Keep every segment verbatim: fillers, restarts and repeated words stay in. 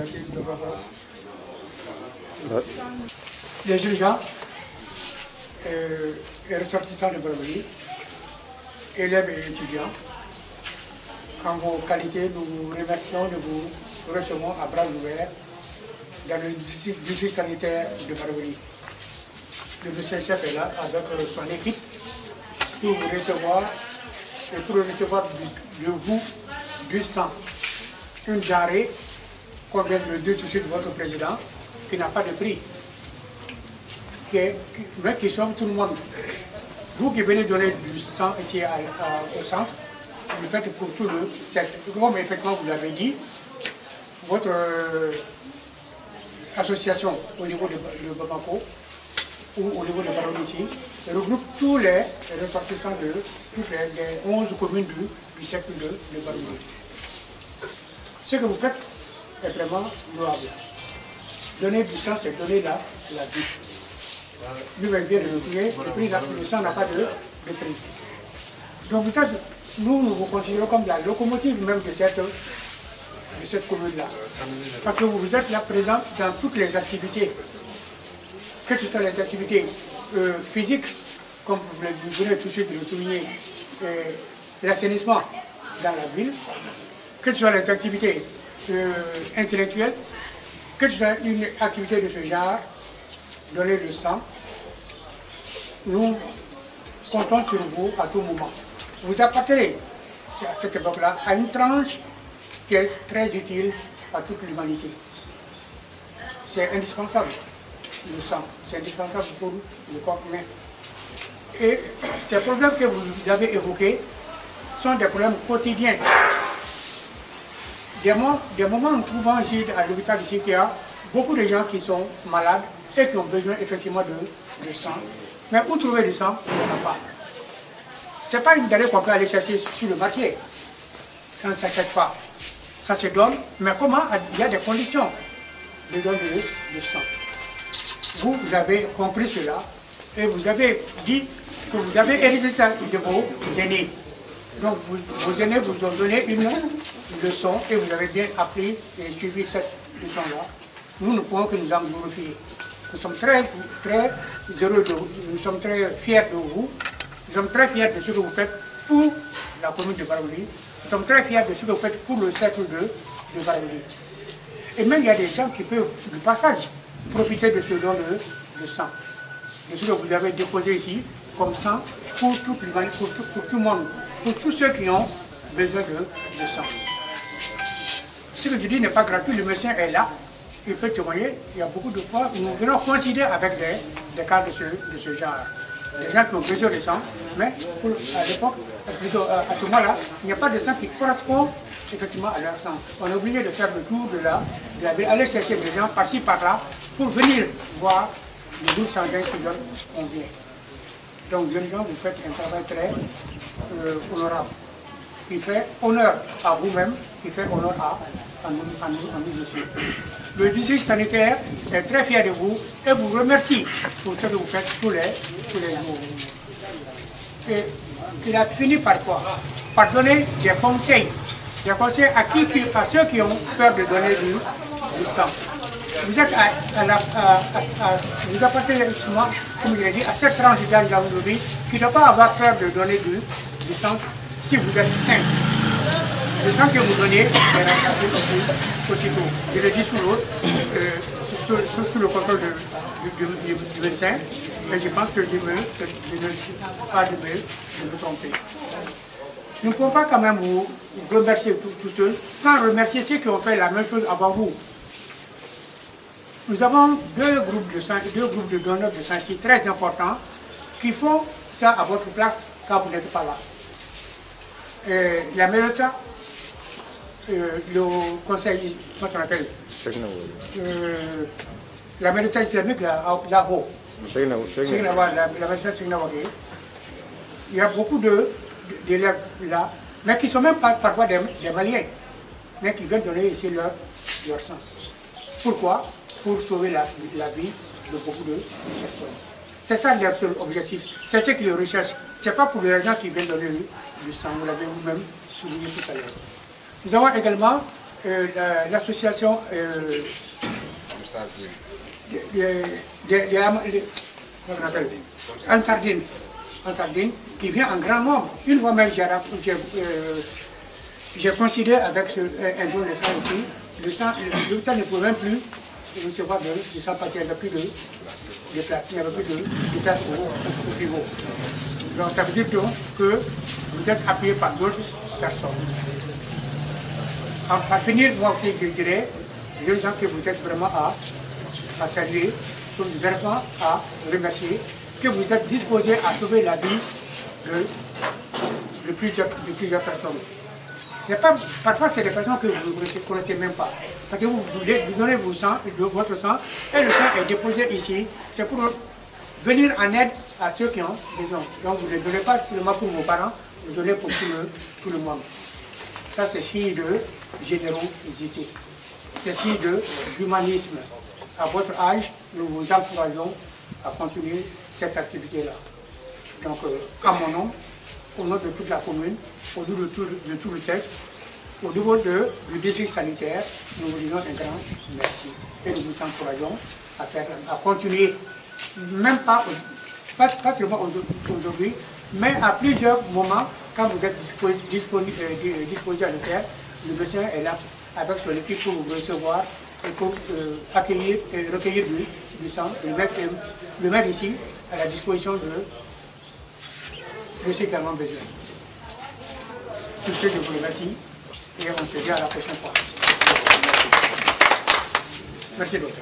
Les jeunes gens, euh, les ressortissants de Barbarie, élèves et étudiants, en vos qualités, nous vous remercions de vous recevoir à bras ouverts dans le district sanitaire de Barbarie. Le médecin-chef est là avec son équipe pour vous recevoir et pour recevoir de, de vous du sang. Une denrée, comme vient de le dire tout de suite votre président, qui n'a pas de prix, qui est, mais qui sauve tout le monde. Vous qui venez donner du sang ici à, à, au centre, vous le faites pour tout le secteur. Comme effectivement vous l'avez dit, votre euh, association au niveau de, de Bamako, ou au niveau de Barbarie ici, regroupe tous les ressortissants de toutes les, les onze communes du, du secteur de, de Barbarie. Ce que vous faites est vraiment louable. Donner du sang, c'est donner la, la vie. Lui-même vient de le dire, le sang n'a pas de, de prix. Donc vous êtes, nous, nous vous considérons comme la locomotive même de cette, de cette commune-là. Parce que vous êtes là présent dans toutes les activités. Que ce soit les activités euh, physiques, comme vous venez tout de suite de le souligner, euh, l'assainissement dans la ville, que ce soit les activités euh, intellectuelles, que ce soit une activité de ce genre, donner le sang, nous comptons sur vous à tout moment. Vous appartenez à cette époque-là à une tranche qui est très utile à toute l'humanité. C'est indispensable. Le sang, c'est indispensable pour le corps humain. Et ces problèmes que vous avez évoqués sont des problèmes quotidiens. Des, mo des moments nous trouvons ici à l'hôpital ici qu'il y a beaucoup de gens qui sont malades et qui ont besoin effectivement de, de sang. Mais où trouver du sang, il n'y en a pas. Ce n'est pas une denrée qu'on peut aller chercher sur le marché. Ça ne s'achète pas. Ça se donne, mais comment? Il y a des conditions de don de, de sang. Vous, vous avez compris cela et vous avez dit que vous avez hérité ça de vos aînés. Donc vous, vos aînés vous ont donné une leçon et vous avez bien appris et suivi cette leçon-là. Nous ne pouvons que nous en glorifier. Nous sommes très, très heureux de vous, nous sommes très fiers de vous, nous sommes très fiers de ce que vous faites pour la commune de Barbarie, nous sommes très fiers de ce que vous faites pour le cercle de, de Barbarie. Et même il y a des gens qui peuvent, du passage, profiter de ce don de, de sang, de ce que vous avez déposé ici, comme sang, pour tout, pour tout, pour tout le monde, pour tous ceux qui ont besoin de, de sang. Ce que je dis n'est pas gratuit, le médecin est là, il peut témoigner, il y a beaucoup de fois, nous venons coïncider avec des, des cas de ce, de ce genre. Des gens qui ont besoin de sang, mais pour, à l'époque, plutôt à ce moment-là, il n'y a pas de sang qui correspond effectivement à leur sang. On est obligé de faire le tour de la, de la ville, aller chercher des gens par-ci, par-là, pour venir voir le groupe sanguin qui donne combien. Donc, jeunes gens, vous faites un travail très euh, honorable, qui fait honneur à vous-même, qui fait honneur à, à, nous, à, nous, à nous aussi. Le district sanitaire est très fier de vous et vous remercie pour ce que vous faites tous les, tous les jours. Et il a fini par quoi? Par donner des conseils. Des conseils à, qui, à ceux qui ont peur de donner du, du sang. Vous êtes à, à la, à, à, à, vous appartenez justement, comme je l'ai dit, à cette tranche d'âge aujourd'hui qui ne doit pas avoir peur de donner du, du sang si vous êtes sain. Le sang que vous donnez est remplacé aussitôt. Je le dis sous l'autre, euh, sous, sous, sous le contrôle de, du, du, du médecin, et je pense que je, me, que je ne suis pas de me, de me tromper. Nous ne pouvons pas quand même vous remercier tous seuls sans remercier ceux qui ont fait la même chose avant vous. Nous avons deux groupes de sang, deux groupes de donneurs de sang ici très importants qui font ça à votre place quand vous n'êtes pas là. Euh, la médecin, euh, le conseil, comment ça s'appelle euh, la médecin islamique là-haut. La médecin Signawagé. Il y a beaucoup d'élèves là, mais qui ne sont même pas parfois des, des Maliens, mais qui viennent donner ici leur, leur sens. Pourquoi? Pour sauver la, la vie de beaucoup de personnes. C'est ça leur seul objectif. C'est ce qu'ils recherchent. Ce n'est pas pour les gens qui viennent donner du sang. Vous l'avez vous-même souligné tout à l'heure. Nous avons également euh, l'association euh, en sardine, en sardine, qui vient en grand nombre. Une fois même, j'ai euh, considéré avec ce, un don de sang ici, le sang, le, le sang ne pouvait même plus recevoir de, du sang parce qu'il n'y avait plus de, de place, il n'y avait plus de, de place au, au frigo. Donc ça veut dire donc que vous êtes appuyé par d'autres personnes. En finir, moi aussi, je dirais, les gens que vous êtes vraiment à, à saluer, que vous êtes vraiment à remercier, que vous êtes disposés à sauver la vie de, de, plusieurs, de plusieurs personnes. Pas, parfois, c'est des personnes que vous ne connaissez même pas. Parce que vous, vous, vous donnez vos sang, votre sang, et le sang est déposé ici. C'est pour venir en aide à ceux qui ont besoin. Donc, vous ne les donnez pas seulement pour vos parents, vous donnez pour tout le, tout le monde. Ça, c'est signe de générosité. C'est signe d'humanisme. À votre âge, nous vous encourageons à continuer cette activité-là. Donc, euh, à mon nom, au nom de toute la commune, au nom de tout, de tout le texte, au niveau de, du district sanitaire, nous vous disons un grand merci. Et nous vous encourageons à, faire, à continuer, même pas, pas, pas seulement aujourd'hui, mais à plusieurs moments, quand vous êtes disposé, disposé, euh, disposé à le faire, le médecin est là avec son équipe pour vous recevoir et pour euh, accueillir et recueillir du, du sang, le mettre, le mettre ici à la disposition de, de ceux qui en ont besoin. Sur ce, je vous remercie et on se dit à la prochaine fois. Merci, docteur.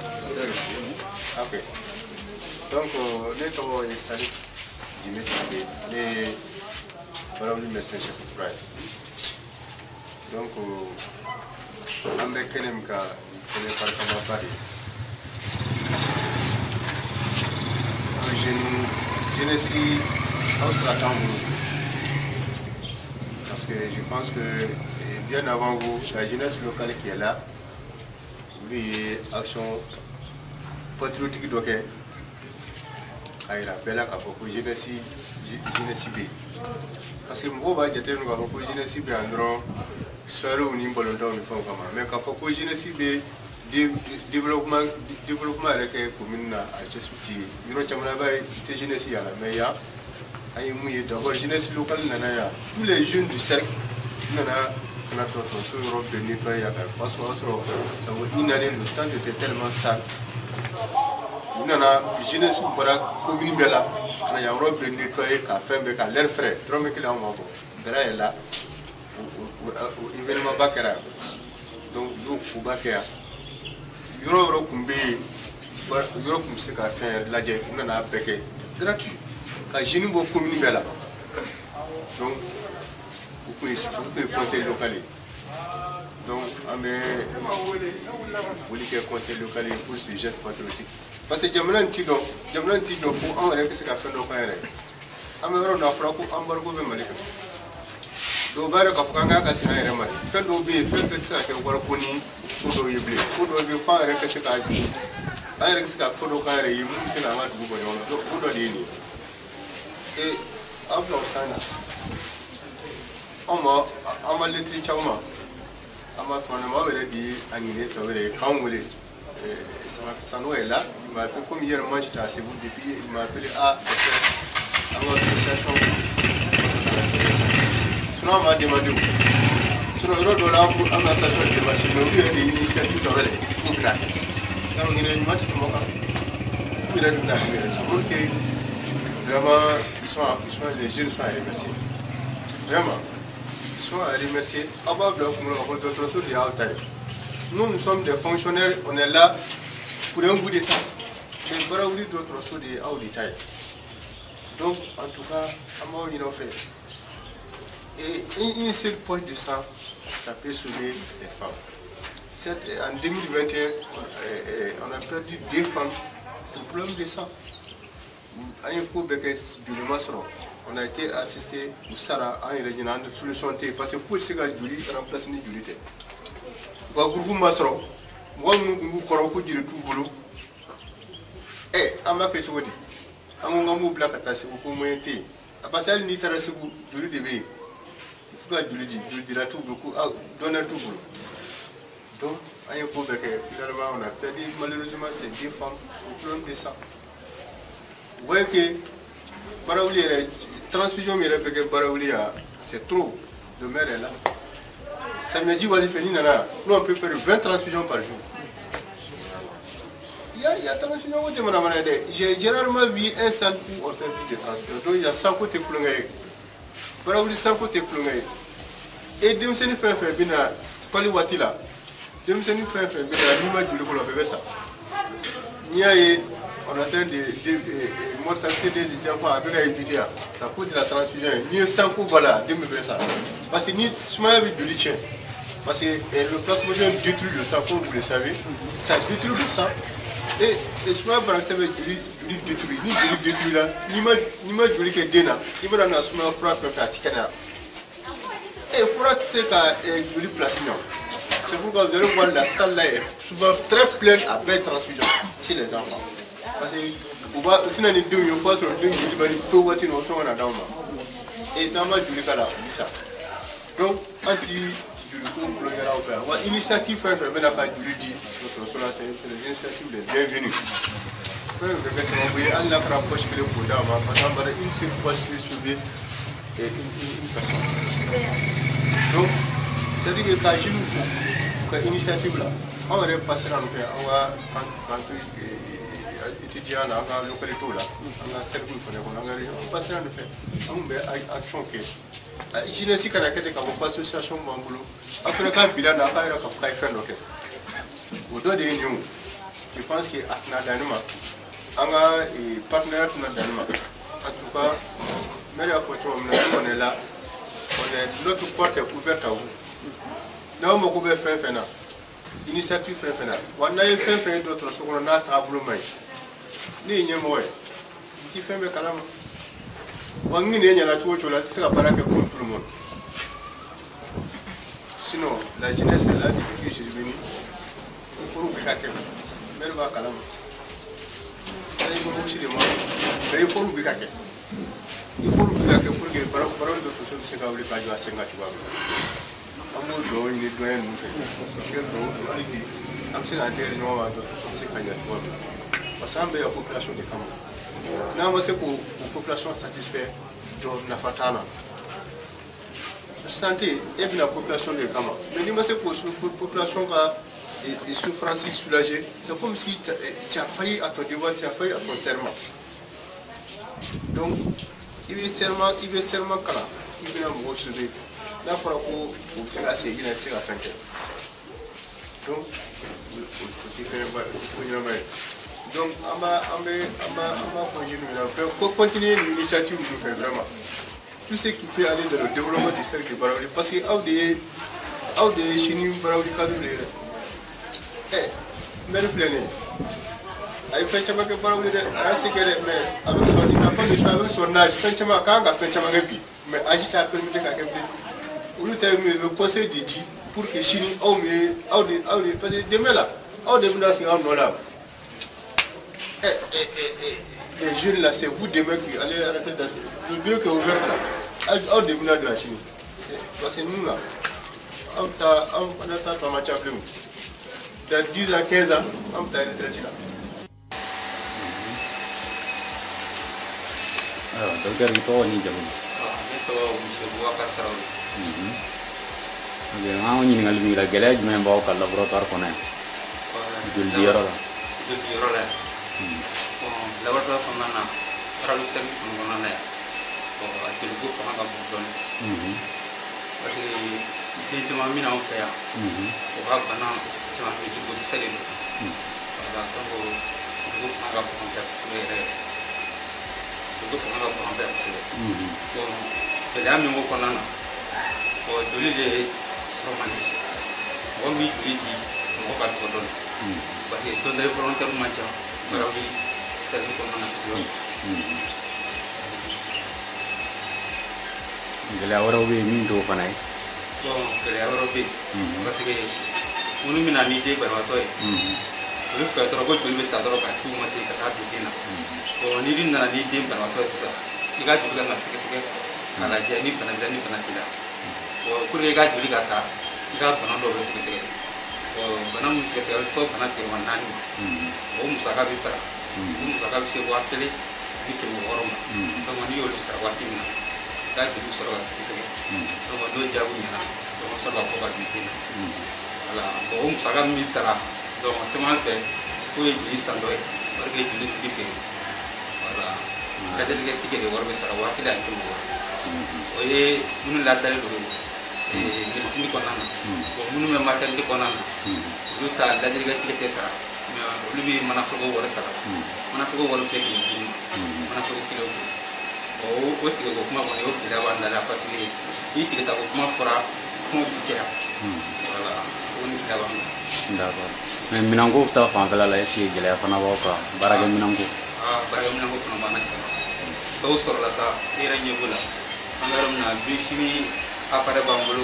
Ok. Donc, les travaux est salé. Je me suis dit, les madame le médecin chef de travail. Donc, on a quelqu'un qui est parti à Paris. Je ne suis pas stratégique. Parce que je pense que bien avant vous, la jeunesse locale qui est là, lui, action patriotique donc il rappelle à beaucoup de jeunesse B. Parce que moi, je suis beaucoup de jeunesse B en droit, soit au niveau de l'Ondon, mais quand beaucoup de jeunesse B développement développement avec la commune à Tchessouti, il y a des jeunesse à la meilleure. D'abord, jeunesse locale, tous les jeunes du cercle, nous avons fait de nettoyer parce que ça vaut une année, le centre était tellement sale. Nous avons jeunesse pour la commune de là, nous avons fait nettoyer, faire l'air frais, trop de kilomètres en bas. Là, là, au événement Bakara. Donc, nous, au Bakara. Nous avons fait la guerre, nous avons fait gratuit. Quand je n'ai pas de commune là, donc vous pouvez conseil local. Donc, on voulait que le conseil local pour ce geste patriotique. Parce que j'aime l'antidote, j'aime l'antidote pour en réalité ce qu'a fait le local. On me rend à faire un embargo de Malika. Donc, on va faire un cassin à Remali. Faites l'obéir, faites ça, que vous avez connu, pour le blé, pour le faire un cassin à Remali. Un cassin à Remali, c'est la marque du gouvernement, pour le dîner. Et en Sanji, on m'a lettré Chama, on m'a fait un dit animé, quand vous voulez. Sano est là, il m'a appelé comme hier, moi j'étais à Sébou depuis, il m'a appelé à avoir une association. Sinon, on m'a demandé où. Sur le road de l'âme, on a association de machines, mais il y a des initiatives pour le plan. Donc, il y a une match de Moka. Il y a une match de Moka. Ça montre que vraiment, ils sont, ils sont, les jeunes sont à remercier. Vraiment, ils sont à remercier. Nous, nous sommes des fonctionnaires, on est là pour un bout de temps. Mais il y a d'autres choses en détail. Donc, en tout cas, on a fait. Et une seule poche de sang, ça peut sauver les femmes. Cette, en deux mille vingt et un, on a perdu deux femmes pour problème de sang. On a été assisté au Sara à une solution parce que pour ce gars Julie remplacer ni Julie. Wa groupe masro, moi nous koro ko jiri tout bolo. Eh, amba ke chodi. Amo ngamu black atasi ko moyenti. Apasal ni tarasi bu Julie de be. Il faut que Julie dit, Julie dit la tout beaucoup, donner tout bolo. Donc, finalement, on a perdu malheureusement ces deux femmes au plan de sang. Vous voyez que Baraouli, la transfusion, c'est trop. Le maire est là. Ça me dit, nous on peut faire vingt transfusions par jour. Il y a, il y a transfusion. J'ai rarement vu un centre où on fait plus de transfusion. Donc il y a cent côtés plongés. Baraouli cent côtés plongés. Et deux semaines fait faire bien pas les watila. Deux semaines fait faire bien l'image du local bébé ça. Il y a on est en train de mortalité des enfants avec la épidémie. Ça coûte de la transfusion. Ni cent coups voilà deux bébés ça. Parce que ni souvent avec du lichen. Parce que le plasmodium détruit le sang, comme vous le savez. Ça détruit le sang. Et le souvent par exemple du détruit. Ni du détruit là. Ni ma ni ma du lichen déna. Il va dans la souvent frappe faire tikana. Et il faudra que c'est du plasmodium. C'est pourquoi vous allez voir la salle là est souvent très pleine après transfusion chez les enfants. Parce que vous voyez, au final, il y a pas sur le deux il va y avoir deux voitures dans le et dans ma du cas là, ça. Donc, anti du coup, l'initiative fait que n'a pas du dit, c'est les initiatives les bienvenues. Vous voyez, on a rapproché que le programme, parce qu'on va une seule fois sauver une personne. Donc, c'est-à-dire que quand je nous fais cette initiative là, on va passer dans le pays, on va quand étudiants dans la localité là, on a cercle on va passer dans le pays, on va action que je ne sais pas si on va association Mamboulou, après quand bilan n'a pas eu la faire donc au dos de nous, je pense que à Danuma, on a partenaire dans Danuma, en tout cas, mais on est là, on est notre porte est ouverte à vous. Nous avons fait un initiative fait un on a fait un d'autres ce qu'on a tableau main. Ni n'y a moins. Qui fait mes calams. On n'y a la chose là, c'est la baraka pour tout le monde. Sinon, la jeunesse est là depuis que je suis venu. Il faut oublier quelqu'un. Mais le va calam. Il faut aussi les mots. Mais il faut oublier quelqu'un. Il faut oublier quelqu'un pour que par rapport à d'autres choses, c'est pas oublier pas de la scène tu vois. Amour d'eau, il est doyen nous fait. Quel d'eau, il est. Am c'est intéressant à d'autres choses, c'est quand il y a tu vois. Parce que la population de Cameroun. Nous, c'est pour la population satisfaite de la fatana. Santé et la population de Cameroun. Mais nous, c'est pour la population qui est souffrance soulagée. C'est comme si tu as failli à ton devoir, tu as failli à ton serment. Donc, il veut serment, il veut serment quand il veut nous recevoir. Là, pour le coup, c'est assez, il est à fin. Donc, donc, on va continuer l'initiative que nous faisons vraiment. Tout ce qui peut aller dans le développement du secteur de Baraouli, parce que au des Chinois Baraouli Kadoulé, eh, mais le flâner. Il fait que Baraouli a assez que mais avec son il n'a pas de choix avec son âge, fait que quand on fait que mais agite à permettre qu'à quelqu'un. Ou le conseil de dit pour que Chinois au mieux, au des, au des, parce que demain là, au début là c'est un non là. Eh, eh, eh, les jeunes là, c'est vous demain qui allez à la tête de le bureau qui est ouvert là. Au début de la Chine. Parce que nous là, on a tant de matière plus. Dans dix à quinze ans, on a retraité là. Alors, docteur, il faut y aller. Ah, il faut monsieur Boubacar Traoré. Ok, on y a une galère, mais on va au laboratoire qu'on a. Je le dirai là. Je le dirai là. Laboratoire qu'on a, radio service qu'on a là. Bon, je le goûte pour un peu de données. Parce que j'ai été mis en fait. Pour avoir un an, tu m'as mis du coup de salut. Voilà, donc je goûte pour un peu de faire. Je goûte pour un peu de faire. Bon, je l'ai amené au Konana. Bon, je l'ai romantique. On vit du lit, on va pas de données. Parce que dans les volontaires matchs, voilà, oui, c'est ce qu'on a besoin. Il y a un oui, mine d'eau, panaï. Bon, il y a un oui. Parce que on nous met à l'idée par la toile. Le fait que trop de mettre à droite à tout matin, à tout dîner. Bon, on y vient à l'idée par la toile, ça. Il y a du gars qui s'est à la Jenny, par la Jenny, par la Tila. Pour les gars du Ligata, il y a un peu de bana mun sɛgɛsɛgɛli so bana tigɛ wa naani o musaka bɛ sara o musaka bɛ se waa kelen ni kɛmɛ wɔɔrɔ ma donc n'i y'olu sara waati min na i ka joli sɔrɔ ka sɛgɛsɛgɛ donc n'o jaabi ɲɛna donc sɔrɔ ka bɔ ka di den voilà bon o musaka min bɛ sara donc caman fɛ k'o ye joli san dɔ ye wari kɛ joli tigi fɛ voilà lajɛlikɛ tigi de wari bɛ sara waa kelen ani kɛmɛ wɔɔrɔ o ye minnu ladalen don médecine kɔnɔna na bon minnu bɛ maternité kɔnɔna na olu ta lajɛlikɛ tigi tɛ sara mais olu bɛ manaforoko wari sara manaforoko wari bɛ se kɛmɛ duuru manaforoko kilo o o tigɛ ko kuma kɔni o gɛlɛya b'an da la parce que n'i tigɛ ta ko kuma fɔra kuma bɛ caya voilà o ni gɛlɛya b'an da. D'accord mais minanko ta fanfɛla la est-ce que gɛlɛya fana b'aw kan baarakɛ minanko. ah baarakɛ minanko fana b'an na caman dɔw sɔrɔla sa i yɛrɛ ɲɛ b'o la an bɛ yɔrɔ min na biochimie appareil b'an bolo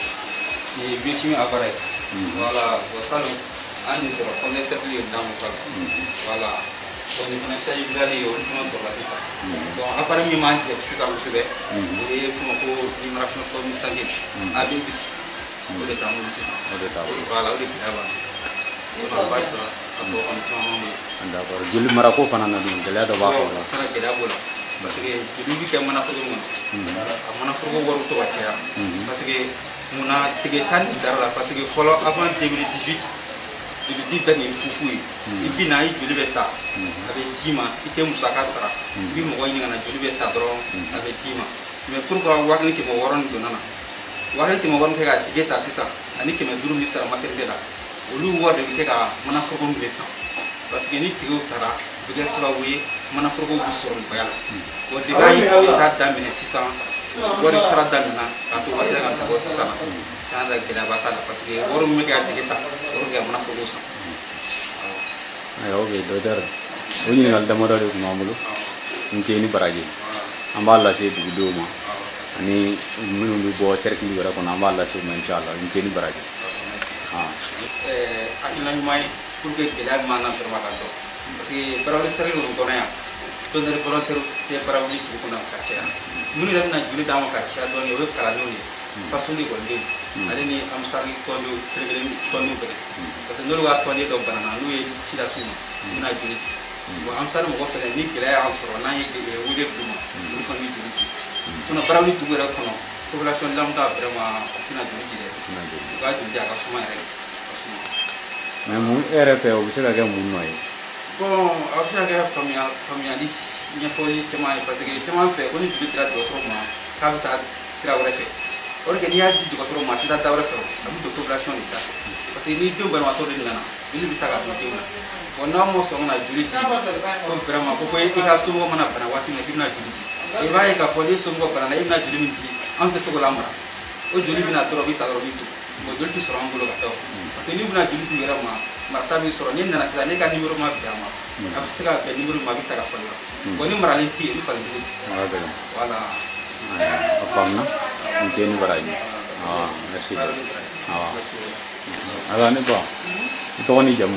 ni biochimie appareil voilà o salon an de sɔrɔ condensateurs ye d'an ma salon voilà donc ni fana charge virale ye olu fana sɔrɔla sisan donc appareil min b'an tigɛ sisan kosɛbɛ o ye f'o ma ko émulation forme sanguine A B B S o de t'an bolo sisan voilà o de gɛlɛya b'an na ba sɔrɔ a tɔ kɔni caman bolo. D'accord joli marako fana na dun gɛlɛya dɔ b'a kɔnɔ. o fana gɛlɛya b'o la parce que joli bɛ kɛ manaforoko kɔnɔ a manaforoko wari to ka caya parce que munna tigɛ tan ni dara la parce que fɔlɔ avant deux mille dix-huit jolidi bɛɛ ni fufu ye i bɛ na i joli bɛ ta a bɛ d'i ma i tɛ musaka sara i bɛ mɔgɔ ɲini ka na joli bɛ ta dɔrɔn a bɛ d'i ma mais pourquoi waa kelen kɛmɛ wɔɔrɔ nin donna na waa kelen kɛmɛ wɔɔrɔ kɛ ka tigɛ ta sisan ani kɛmɛ duuru min sara maternité la olu wari de bɛ kɛ ka manaforoko min bɛ san parce que ni tigiw taara o bɛ kɛ sababu ye manaforoko bɛ sɔrɔ nɔgɔya la bon depuis an ye ta daminɛ sisan wari sara daminɛna k'a to waati la ka taa bɔ sisan na tiɲɛ yɛrɛ gɛlɛyaba t'a la parce que wari min bɛ kɛ ka tigɛ ta wari bɛ kɛ ka manaforoko san. ayiwa ok docteur o ɲininkali damadɔ de tun b'an bolo n cɛ ni baraji an b'a lase dugudenw ma ani minnu bɛ bɔ cercle wɛrɛ kɔnɔ an b'a lase u ma inchallah n cɛ ni baraji. hakilina ɲuman ye pour que gɛlɛya min b'an na sɔrɔ ka dɔn parce que barawuli cercle ninnu kɔnɔ yan donneur volontaire tɛ barawuli dugu kɔnɔ ka caya minnu yɛrɛ bɛna joli d'an ma ka caya dɔɔnin o ye kalandenw ye façon ekɔliden ale ni amusari tɔndenw kelen-kelen tɔndenw fɛnɛ parce que n'olu ka tɔnden dɔ banana n'u ye ci lase u ma u bɛna joli di bon amusari mɔgɔ fɛnɛ ni gɛlɛya y'an sɔrɔ n'an ye wele d'u ma olu fana bɛ joli di sinon barawuli dugu yɛrɛ kɔnɔ population lambda vraiment u tɛna joli di dɛ u ka joli di a ka suma yɛrɛ ka suma. mais mun e yɛrɛ fɛ o bɛ se ka kɛ mun nɔ ye. bon a bɛ se ka kɛ faamuya faamuyali ɲɛfɔli caman ye parce que caman fɛ ko ni joli dira dɔgɔtɔrɔ ma k'a bɛ taa sira wɛrɛ fɛ or que n'i y'a di dɔgɔtɔrɔ ma a tɛ taa da wɛrɛ fɛ a bɛ don population de da parce que ni denw banabaatɔ de nana joli bɛ taa ka don denw na bon n'aw ma sɔn ka na joli di ko vraiment ko fɔ i ka somɔgɔ mana bana waati min na k'i bɛna joli di i b'a ye k'a fɔ ni somɔgɔ banana i bɛna joli min di an tɛ se k'o lamara o joli bɛna dɔrɔn bɛ ta dɔrɔn bɛ to bon joli tɛ sɔrɔ an bolo ka taa o parce que n'i bɛna joli di yɛrɛ ma marata bɛ sɔrɔ n'i nana sisan ne ka numéro ma bɛn a ma a bɛ se ka bɛn numéro ma a bɛ ta ka falen bon ni maralen tɛ yen i bɛ falen cogo di voilà. a faamuna n cɛ ni baraji ah merci beaucoup ah ala ne ba i tɔgɔ ni jamu.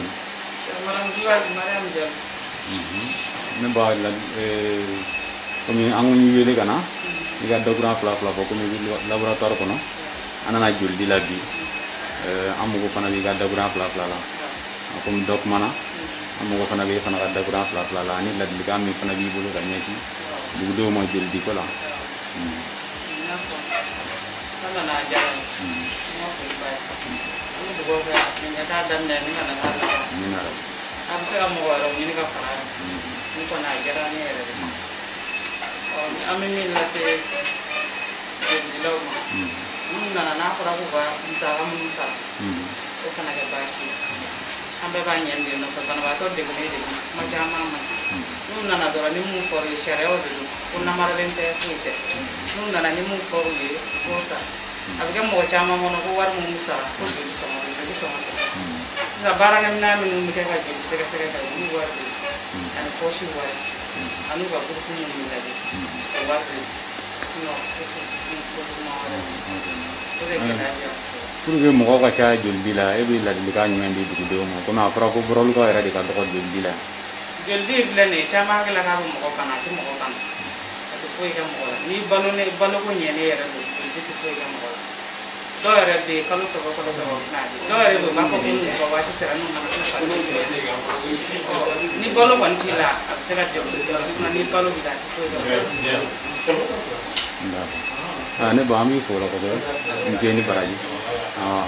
ne ba la komi an y'i wele ka na i ka dakuran fila fila fɔ komi laboratoire kɔnɔ an nana joli di la bi an mago fana b'i ka dakuran fila fila la komi dɔ kumana an mago fana b'e fana ka dakuran fila fila la ani ladilikan min fana b'i bolo ka ɲɛsin dugudenw ma joli di ko la. a bɛ se ka mɔgɔ wɛrɛw ɲini ka fara ni kɔni a diyara ne yɛrɛ de an bɛ min lase jolidilaw ma minnu nana n'a fɔra k'u ka musaka minnu sara o kana kɛ baasi ye an bɛɛ b'a ɲɛni de nɔfɛ banabaatɔ degunnen de kuma caman ma n'u nana dɔrɔn ni mun fɔr'u ye sariyaw de don ko namaralen tɛ foyi tɛ n'u nana ni mun fɔr'u ye u k'o sara a bɛ kɛ mɔgɔ caman kɔnɔ ko wari minnu sara ko joli sɔngɔ joli sɔngɔ tɛ sisan baarakɛminɛn minnu bɛ kɛ ka joli sɛgɛsɛgɛ ka olu wari de ani pɔsi wari ani u ka buruku minnu lajɛ o wari de sinon pɔsi pɔsi ma wɛrɛ o de gɛlɛya bɛ yan. pour que mɔgɔw ka ca joli di la e bɛ ladilikan jumɛn di dugudenw ma komi a fɔra ko bɔrɔlukaw yɛrɛ de ka dɔgɔ joli di la. joli di filɛ nin ye caman hakili la k'a bɛ mɔgɔ kan a tɛ mɔgɔ kan a tɛ foyi kɛ mɔgɔ la ni balo ne baloko ɲɛnen yɛrɛ don joli di tɛ foyi kɛ mɔgɔ la dɔw yɛrɛ bɛ yen kalo saba kalo saba u bɛna di dɔw yɛrɛ bɛ yen u b'a fɔ ko n'u ka waati sera n'u mana k'u balo ni balo kɔni t'i la a bɛ se ka jɛ olu dɔrɔn ni balo b'i la a tɛ foyi dɔn. Ah, ne ba mi fo la ko ni je ni baraji. Ah.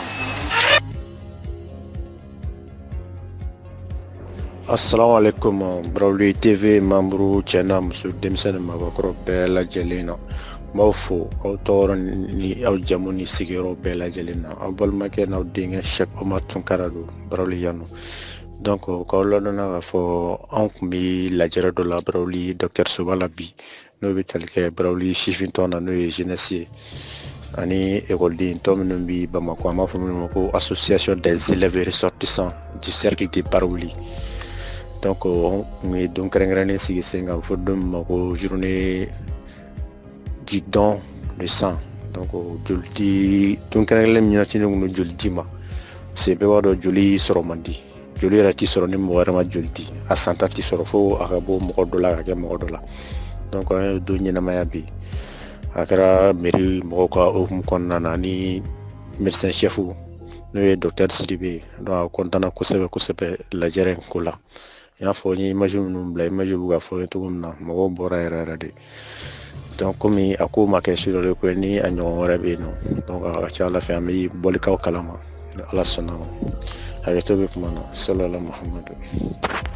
Assalamu alaikum Brawley T V membre channel musu demsen mabakro bela jelena mawfo autor ni aw jamoni sigiro bela jelena abol make na dinga Cheikh Omar Tunkarado Brawley yano donc ko lono na fo on mi la jere do la Brawley docteur Sobalabi no bital ke Brawley Chifinton na no jeunesse ani école di tom no bi Bamako ma fo ko association des élèves ressortissants du cercle de Brawley. Donc on est donc rengré si c'est un faut de ma journée du don de sang donc joldi donc rengré minati no joldi ma c'est be wado joli soromandi joli rati soroni mo warama joldi a santati sorofo akabo mo dola ka mo dola donc on do nyina maya bi akara meri mo ko o mo konna ni médecin chef no docteur Sidibé do kontana ko sebe ko sebe la jeren ko la ya fo ni majum num blay majum ga fo to na mo bora era de donc comme ako ma ke sur le ko ni anyo rabe no donc a cha la famille bolika kalama ala sunna avec to be kuma sallallahu alaihi wasallam